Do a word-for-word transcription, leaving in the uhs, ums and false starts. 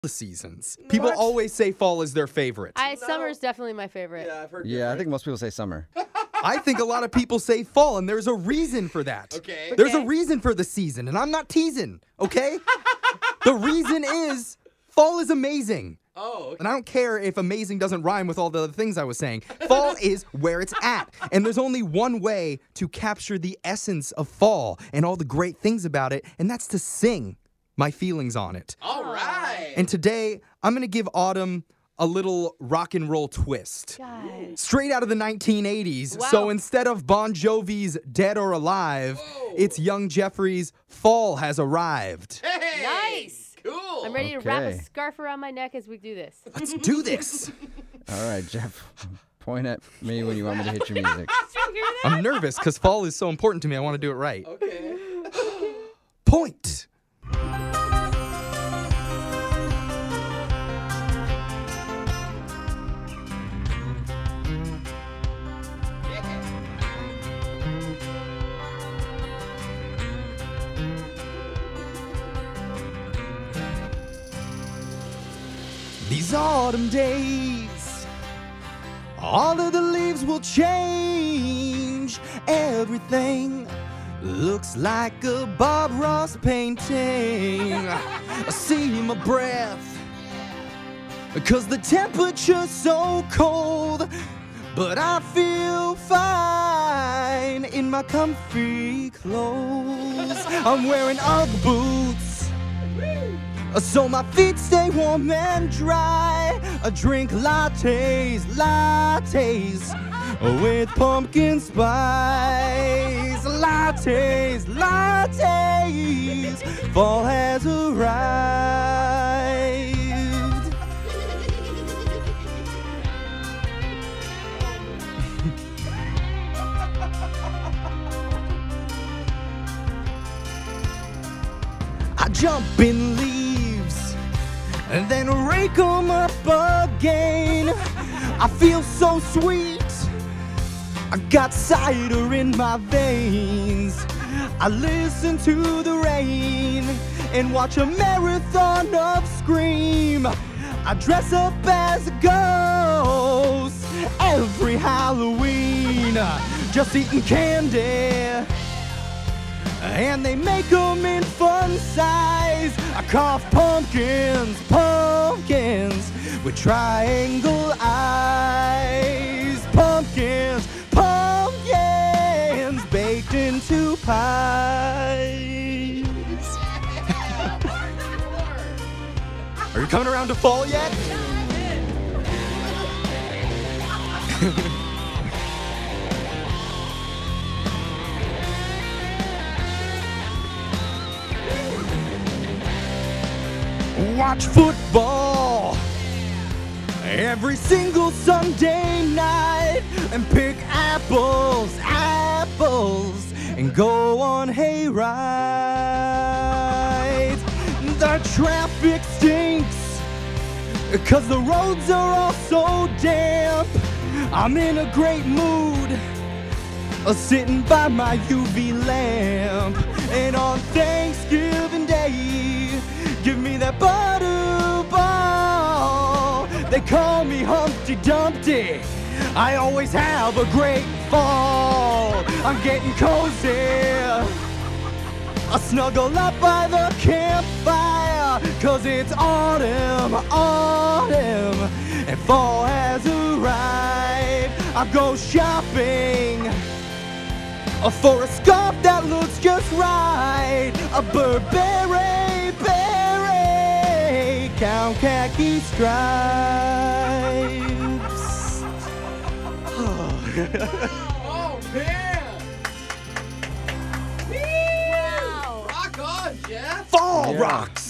the seasons. People What? always say fall is their favorite. I, No. Summer's definitely my favorite. Yeah, I've heard. Yeah, I different. think most people say summer. I think a lot of people say fall, and there's a reason for that. Okay. There's a Okay. reason for the season, and I'm not teasing, okay? The reason is fall is amazing. Oh. Okay. And I don't care if amazing doesn't rhyme with all the other things I was saying. Fall is where it's at. And there's only one way to capture the essence of fall and all the great things about it, and that's to sing my feelings on it. All right. And today, I'm going to give autumn a little rock and roll twist. God. Straight out of the nineteen eighties. Wow. So instead of Bon Jovi's Dead or Alive, Whoa. it's Young Jeffrey's Fall Has Arrived. Hey. Nice. Cool. I'm ready to wrap a Okay. scarf around my neck as we do this. Let's do this. All right, Jeff, point at me when you want me to hit your music. Did you hear that? I'm nervous because fall is so important to me. I want to do it right. Okay. Point. These autumn days, all of the leaves will change. Everything looks like a Bob Ross painting. I see my breath, cause the temperature's so cold. But I feel fine in my comfy clothes. I'm wearing Ugg boots, so my feet stay warm and dry. I drink lattes, lattes with pumpkin spice. Lattes, lattes, fall has arrived. I jump in leaves and then rake 'em up again. I feel so sweet, I got cider in my veins. I listen to the rain and watch a marathon of Scream. I dress up as a ghost every Halloween, just eating candy, and they make them in fun size. I carve pumpkins, pumpkins with triangle eyes. Pumpkins, pumpkins baked into pies. Are you coming around to fall yet? Watch football every single Sunday night and pick apples, apples, and go on hay rides. The traffic stinks, cause the roads are all so damp. I'm in a great mood, uh, sitting by my U V lamp. And on Thanksgiving Day, give me that butterball. They call me Humpty Dumpty, I always have a great fall. I'm getting cozy, I snuggle up by the campfire, cause it's autumn, autumn, and fall has arrived. I go shopping for a scarf that looks just right. A Burberry beret, count khaki stripes. Oh man. Wow. Rock on, Jeff. Fall Yeah. rocks.